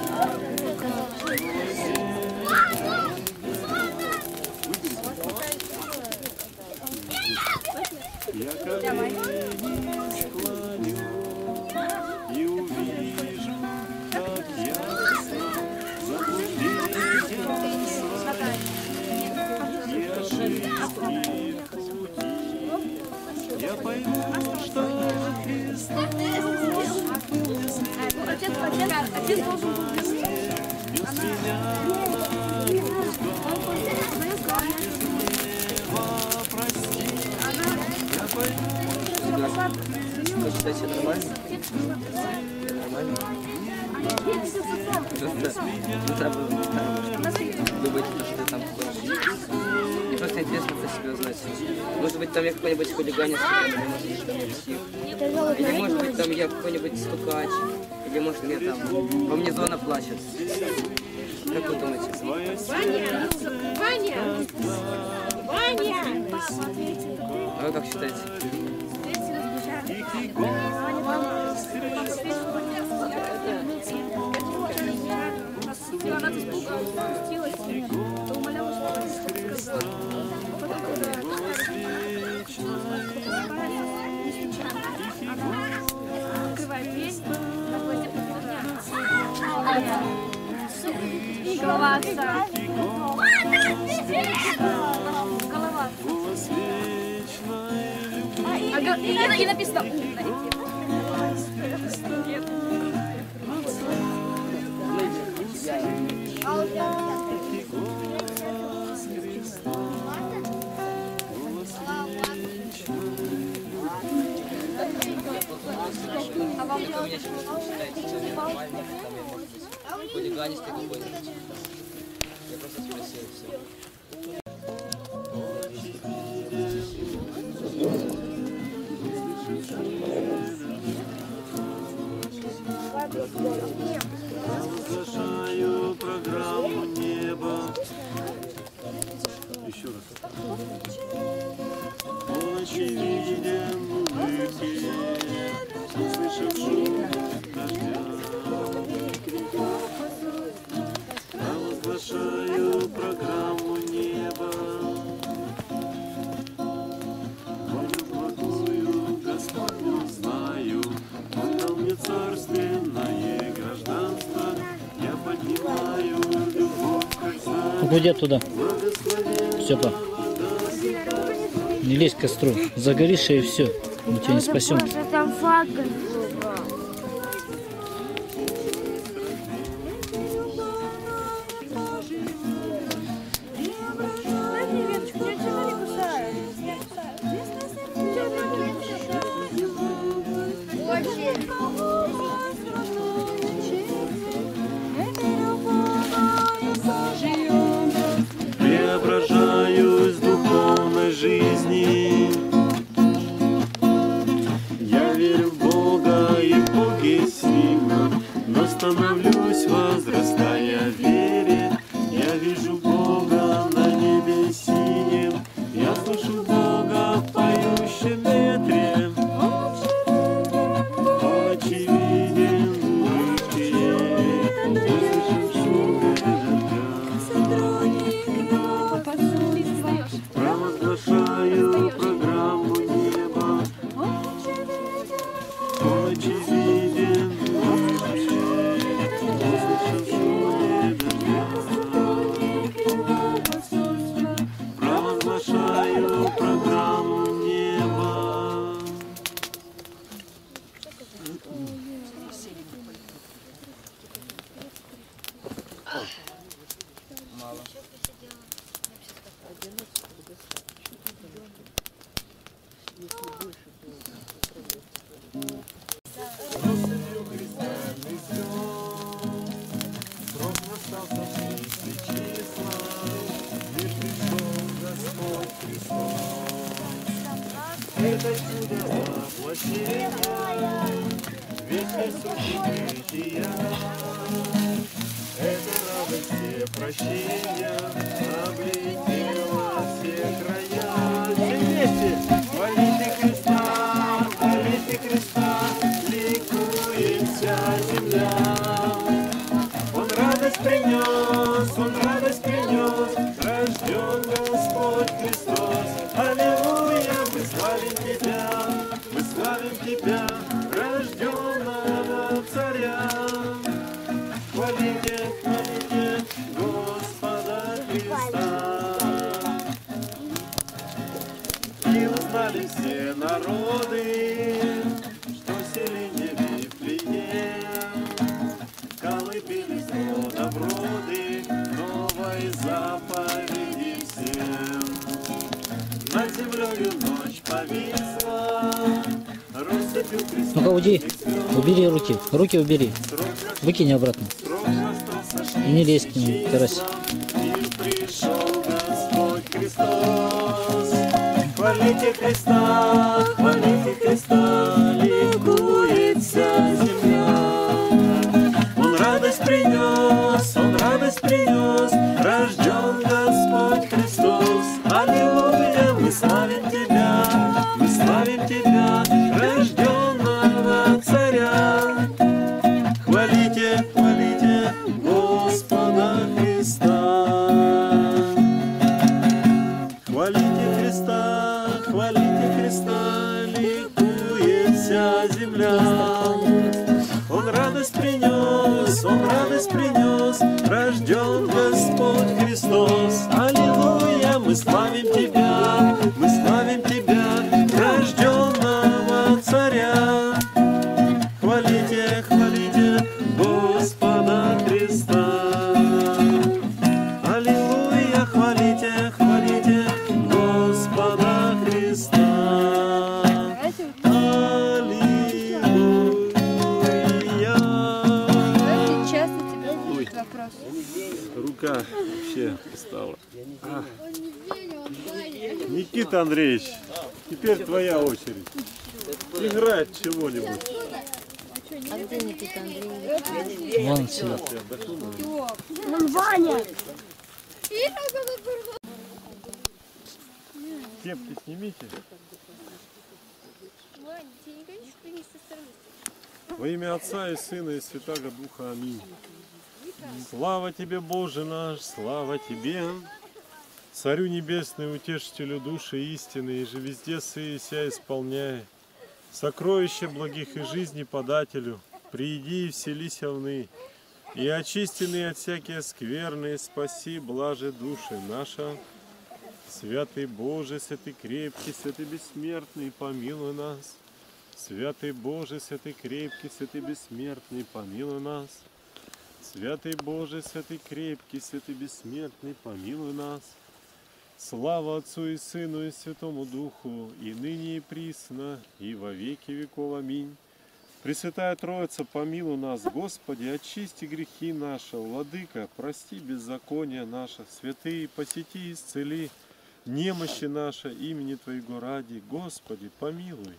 я колени склоню и увижу, как ясно заблуждение свои и ошибки пути. Я пойму, что Христос Отец, отец, отец должен был без меня прости. Я пойму, Кстати, нормально? Нормально? Ну, там, думаете, что ты там хочешь? Мне просто интересно про себя узнать. Может быть, там я какой-нибудь хулиганец, или может быть там я псих. Или может быть там я какой-нибудь стукач. Или может мне там по мне зона плачет. Как вы думаете? Ваня! Ваня! Ваня! А вы как считаете? Она испугалась, спустилась, то умолялась, что он сказал. А потом, когда она открывает дверь, на гвозде и голова отца. Голова. А, и, и написано «умная». А вам что считаете, что нормально? Там я хулиганец какой-нибудь. Я просто спросил все. Разглашаю программу неба. Еще раз. Ночи видим улыбки, услышав шум дождя. Разглашаю программу неба. Волю благую Господню знаю, Он дал мне царственное гражданство. Я поднимаю любовь, как знаю. Уходи оттуда. Степа. Не лезь к костру. Загоришь и все. Мы тебя не спасем. Там флаг. Преображаюсь в духовной жизни. Я верю в Бога и в Боге с Ним, но становлюсь, возрастая в вере. Я вижу Бога на небе синем, я слышу Бога в поющем ветре. Он очевиден в улыбке, услышав шум дождя. Провозглашаю программу неба. Он очевиден в улыбке, услышав шум дождя. Провозглашаю программу неба. Россыпью хрустальных звезд срок настал чистый числа, лишь пришел Господь Христос. Это чудо воплощения, вечность сокрытия. Это радость все прощения, облетела все края. Все вместе хвалите Христа, хвалите Христа, ликует вся земля. Он радость принес, Он радость принес, рожден Господь Христос. Аллилуйя, мы славим Тебя, мы славим Тебя, рожденного Царя. Хвалите, хвалите Господа Христа. И узнали все народы, что селение Вифлеем, колыбелись родовроды новой заповеди всем. Над землею ночь повисла, россыпью Христа. Ну-ка, уйди. Убери руки. Руки убери. Выкинь обратно. И не лезь к нему, карась. И пришел Господь Христос. Хвалите Христа, хвалите Христа, ликуется земля. Он радость принес, Он радость принес, рожден Господь Христос. Аллилуйя, мы славим Тебя, мы славим Тебя, рожденного Царя. Хвалите, хвалите Господа Христа. Хвалите Христа, хвалите Христа, ликует вся земля. Он радость принес, Он радость принес, рожден Господь Христос. Аллилуйя, мы славим Тебя, мы славим Тебя, рожденного Царя. Хвалите, хвалите Господа Христа. Аллилуйя, хвалите, хвалите Господа Христа. Аллилуйя. Часто тебе будет вопрос. Рука вообще устала. А. Никита Андреевич, теперь твоя очередь. Играть чего-нибудь. А где Никита Андреевич? Вон сюда. Вон Ваня. Кепки снимите. Вань, тебе не конечно принести со стороны. Во имя Отца и Сына и Святаго Духа. Аминь. Слава Тебе, Боже наш, слава Тебе, Царю Небесный, утешителю души истины, и же везде сыся исполняй. Сокровище благих и жизни подателю, приди и вселися вны, и очистенные от всякие скверны, спаси, блаже души наша. Святый Боже, святый крепкий, святый бессмертный, помилуй нас. Святый Боже, святый крепкий, святый бессмертный, помилуй нас. Святый Боже, святый крепкий, святый бессмертный, помилуй нас. Слава Отцу и Сыну и Святому Духу, и ныне и присно, и во веки веков. Аминь. Пресвятая Троица, помилуй нас, Господи, очисти грехи наши, Владыка, прости беззакония наших, святые, посети, исцели немощи наши имени Твоего ради, Господи, помилуй.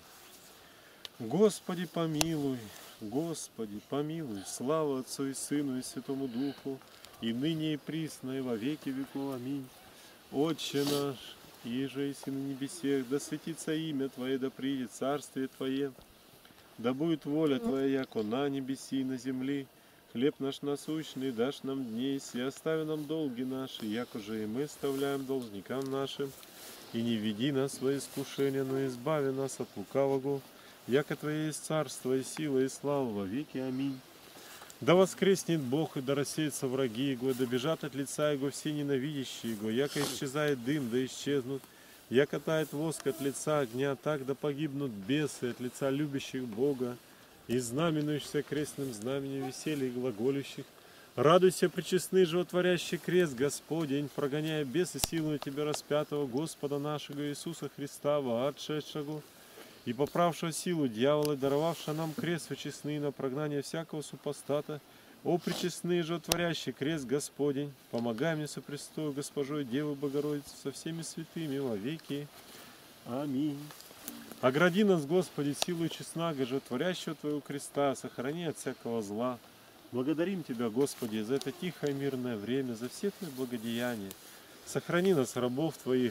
Господи, помилуй, Господи, помилуй, слава Отцу и Сыну и Святому Духу, и ныне и присно, и во веки веков. Аминь. Отче наш, иже еси на небесех, да светится имя Твое, да придет царствие Твое, да будет воля Твоя, яко на небеси и на земли. Хлеб наш насущный дашь нам дней, и остави нам долги наши, яко же и мы оставляем должникам нашим. И не веди нас во искушение, но избави нас от лукавого, яко Твое есть царство и сила и слава во веки. Аминь. Да воскреснет Бог, и да рассеются враги Его, да бежат от лица Его все ненавидящие Его, яко исчезает дым, да исчезнут, яко тает воск от лица огня, так да погибнут бесы от лица любящих Бога, и знаменуешься крестным знаменем веселья и глаголющих. Радуйся, пречестный животворящий крест Господень, прогоняя бесы силою Тебя распятого Господа нашего Иисуса Христа, воотшедшего, и поправшего силу дьявола, даровавшего нам крест вычестный на прогнание всякого супостата. О, пречестный животворящий крест Господень, помогай мне со престою Госпожой Девы Богородицы со всеми святыми во веки. Аминь. Огради нас, Господи, силой честного животворящего Твоего креста, сохрани от всякого зла. Благодарим Тебя, Господи, за это тихое мирное время, за все Твои благодеяния. Сохрани нас, рабов Твоих,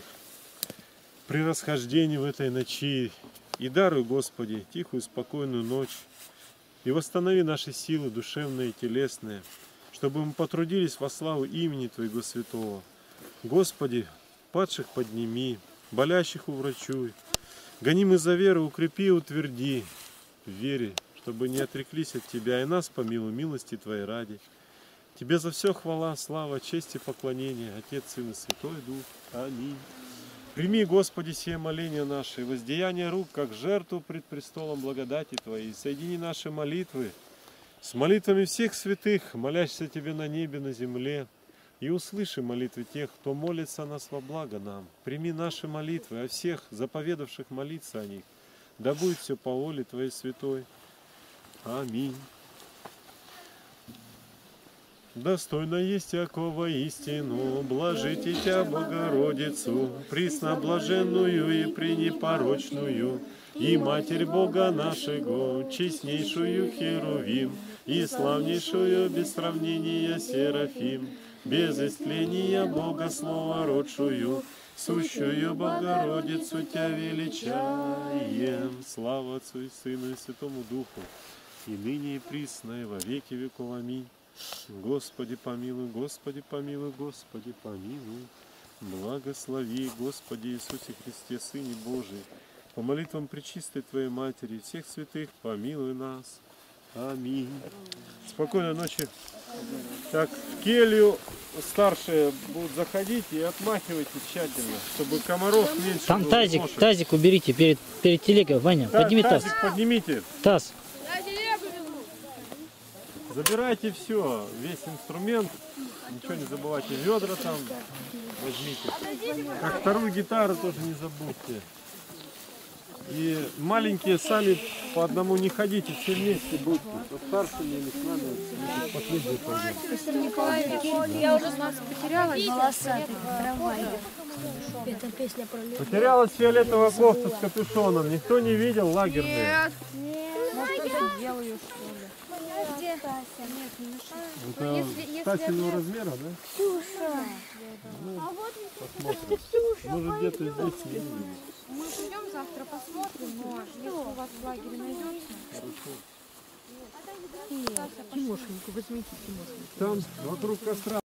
при расхождении в этой ночи. И даруй, Господи, тихую, спокойную ночь. И восстанови наши силы душевные и телесные, чтобы мы потрудились во славу имени Твоего святого. Господи, падших подними, болящих уврачуй. Гонимы за веру, укрепи и утверди в вере, чтобы не отреклись от Тебя, и нас помилуй милости Твоей ради. Тебе за все хвала, слава, честь и поклонение, Отец, Сын и Святой Дух. Аминь. Прими, Господи, сие моления наши, и воздеяние рук, как жертву пред престолом благодати Твоей. Соедини наши молитвы с молитвами всех святых, молящихся Тебе на небе, на земле. И услыши молитвы тех, кто молится нас во благо нам. Прими наши молитвы, о всех заповедавших молиться о них. Да будет все по воле Твоей святой. Аминь. Достойно есть якого истину, блажите Тя, Богородицу, пресноблаженную и пренепорочную, и Матерь Бога нашего, честнейшую Херувим, и славнейшую без сравнения Серафим, без истления Бога Слова родшую, сущую Богородицу Тя величаем. Слава Отцу и Сыну и Святому Духу, и ныне и присно, и во веки веков. Аминь. Господи помилуй, Господи помилуй, Господи помилуй. Благослови, Господи Иисусе Христе, Сыне Божий, по молитвам Пречистой Твоей Матери, всех святых, помилуй нас. Аминь. Спокойной ночи. Так, в келью старшие будут заходить и отмахивайте тщательно, чтобы комаров меньше Там было. тазик, Ношек. тазик уберите перед, перед телегой, Ваня. Та- Подними таз. тазик поднимите. Таз. Забирайте все, весь инструмент, ничего не забывайте, ведра там возьмите. Как вторую гитару тоже не забудьте. И маленькие сами по одному не ходите, все вместе будьте. Со старшими или с нами последние пойдем. Мистер Николаевич, я уже нас потеряла. Волосатый трамвай. Это песня про лето. Потерялась фиолетовая кофта с капюшоном. Никто не видел лагерные? Может, кто-то делаю, что ли? Где? Нет, не мешает. Это Если- если стательного это- размера, да? Ксюша. Ну, А вот посмотрим. Может где-то здесь не видели. Мы придем завтра, посмотрим, но если у вас в лагере найдется... Хорошо. Тимошеньку, возьмите Тимошеньку. Там вокруг костра